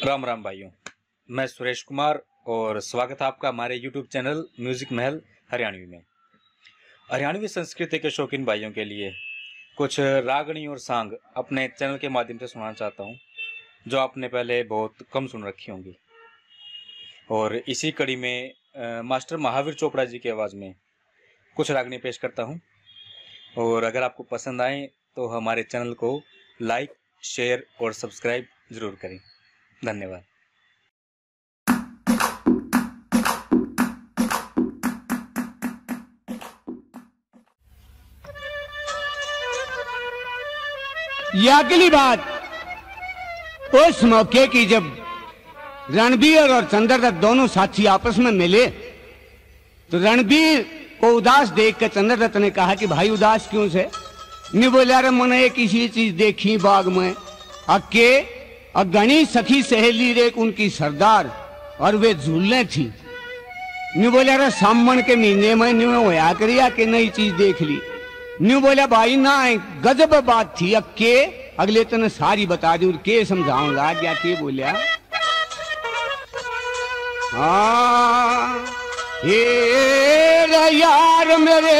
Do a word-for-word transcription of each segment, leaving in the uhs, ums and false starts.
राम राम भाइयों, मैं सुरेश कुमार और स्वागत है आपका हमारे यूट्यूब चैनल म्यूजिक महल हरियाणवी में। हरियाणवी संस्कृति के शौकीन भाइयों के लिए कुछ रागनी और सांग अपने चैनल के माध्यम से सुनाना चाहता हूं, जो आपने पहले बहुत कम सुन रखी होंगी। और इसी कड़ी में आ, मास्टर महावीर चोपड़ा जी की आवाज़ में कुछ रागनी पेश करता हूं। और अगर आपको पसंद आए तो हमारे चैनल को लाइक, शेयर और सब्सक्राइब जरूर करें। धन्यवाद। यह अगली बात उस मौके की जब रणबीर और चंद्रदत्त दोनों साथी आपस में मिले तो रणबीर को उदास देखकर चंद्रदत्त ने कहा कि भाई उदास क्यों से? नहीं बोला रे मैंने किसी चीज देखी बाग में अके अगणी सखी सहेली रे उनकी सरदार और वे झूलने थी। नहीं बोला रे सामन के महीने में न्यू होया करिया कि नई चीज देख ली। न्यू बोला भाई ना गजब बात थी अके अगले तने सारी बता दी। के समझाऊंगा क्या के बोलिया हाँ ये यार मेरे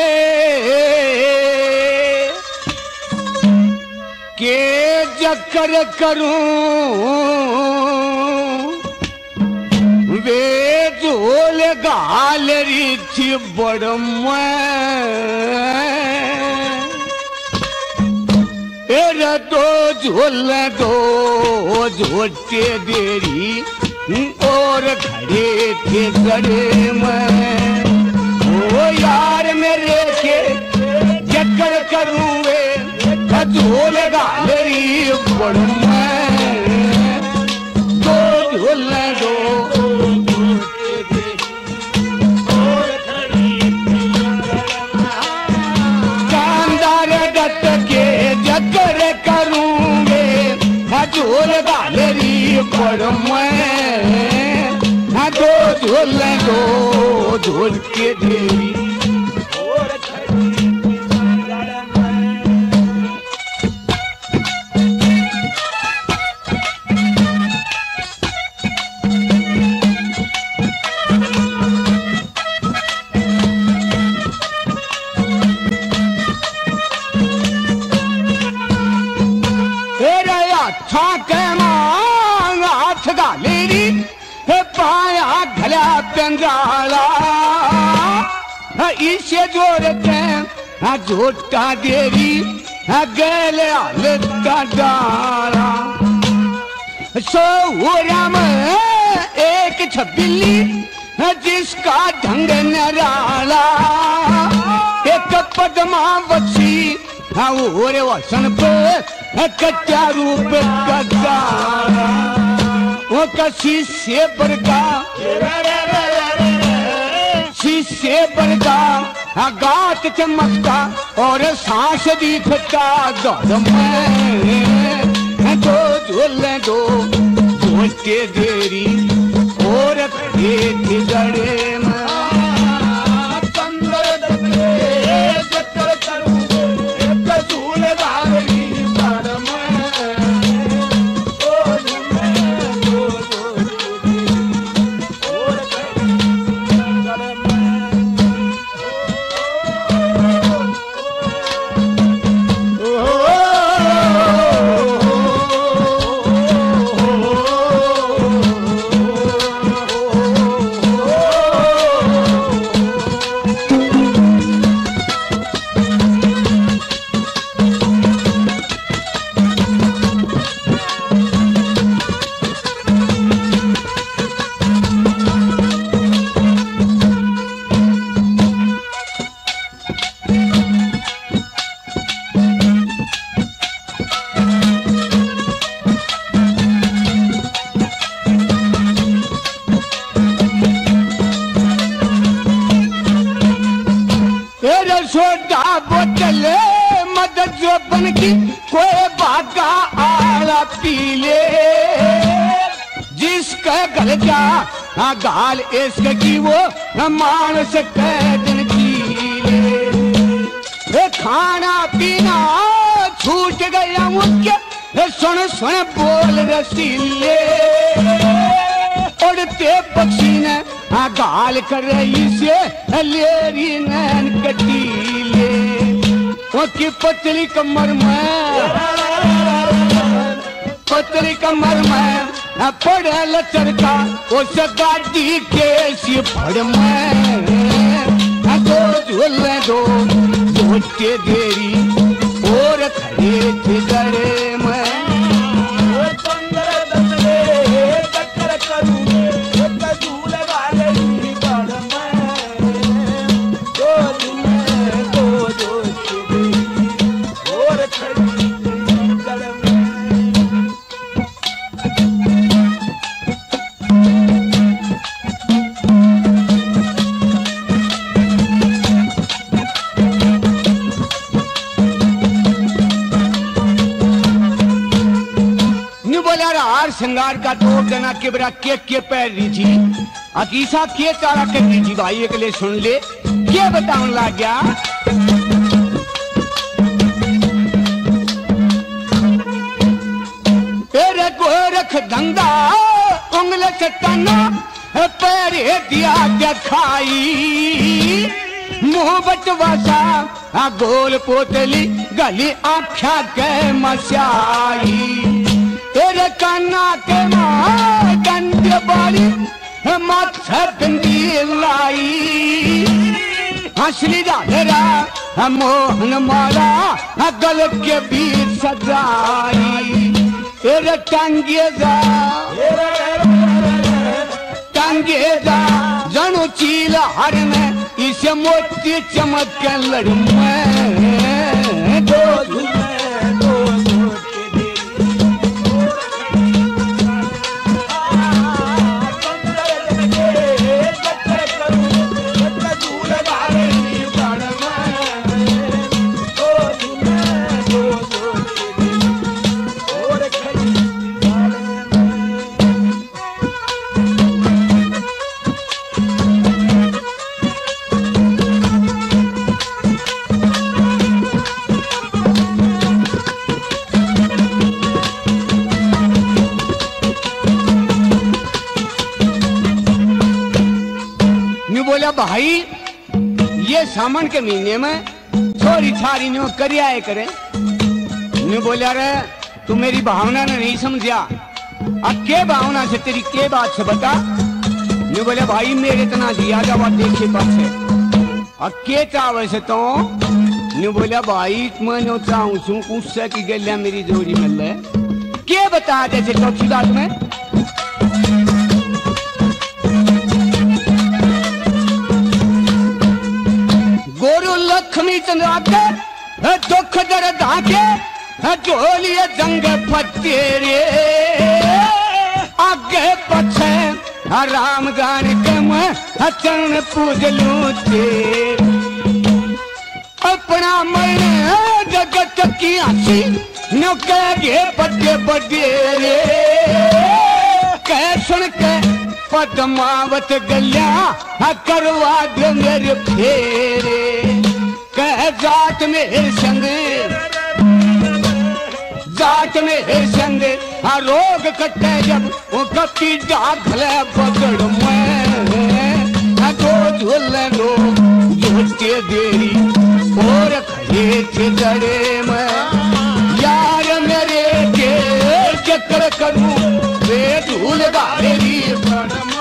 के जकर करूं वे झोल गाल री थी बड़ मेरा दो झोल दो झोटे देरी और खड़े थे गड़े में। ओ यार मेरे के जकर करूं वे झोल गालरी बड़ दो झोल दो शानदार दत्त के जकर करूं वे झोल गालरी बड़ दो झोल दो झोल के देवी इसे जोड़ते हैं झोटा देरी गले हालता डाला सोहरा में एक छबिली जिसका ढंग निराला एक पद्मावती और वसन पे कच्चा रूप कदा वो कसी से बरका शीशे बरगा गात चमकता और सांस दिखता दौड़ में दो झोल दो झोटे देरी और एक गड़े में सोडा बोतल मदद जो बन की कोई बागा आला पीले जिसका गल जा गाल इसके की वो मानस कैदन की ले खाना पीना छूट गया मुझे सुन सुन बोल रसीले। उड़ते पक्षी ने गाल कर रही से लेरी नैन कटीले की पतली कमर में पतली कमर में पड़े लचरका उस गाड़ी के सी फड़ में दो झूले दो झूठे देरी और खड़े थे डरे में श्रृंगार का तो जना के बरा के के पैर रही थी अकीसा के तारा कर रही थी भाई एक ले सुन ले क्या बताऊं लग गया तेरे गोरख धंधा उंगल चट्टाना पैर दिया क्या खाई मुंह बटवासा गोल पोतली गली आख्या के मसाई तेरे काना के मां गंद बारी माथा गंदी लाई हंसली जागरा मोहन मारा गल के बीच सजाई तेरे टांगे जा टांगे जा जनो चील हर में इसे मोती चमक के लड़ में दो भाई ये सावन के महीने में थोड़ी छारी न्यू कर आए करे न्यू बोलिया रे तू मेरी भावना ने नहीं समझा अब के भावना से तेरी के बात से बता न्यू बोलिया भाई मेरे इतना दिया जावा देखे पाछे अब के चावे से तो न्यू बोलिया भाई मैं नो चाहूं छू उससे की गलिया मेरी जोड़ी मिल है के बता जैसे चौथी बात में गोरु लक्ष्मी चंद्रा के दुख दर्द आके ढोलिए जंग फतेरे आगे पछे राम गान के मैं चरण पूजलू तेरे अपना मन जगत की हंसी नो कहे बड़े बड़े कह सुन के पद्मावत गलिया करवा दे मेरे फेरे कह जात में संग जात में संग हाँ रोग कटे जब वो कपी डाखले पकड़ में दो झूले लोग झूठे देरी और खड़े थे जड़े में यार मेरे के चक्कर करूं वे झूल गाड़ी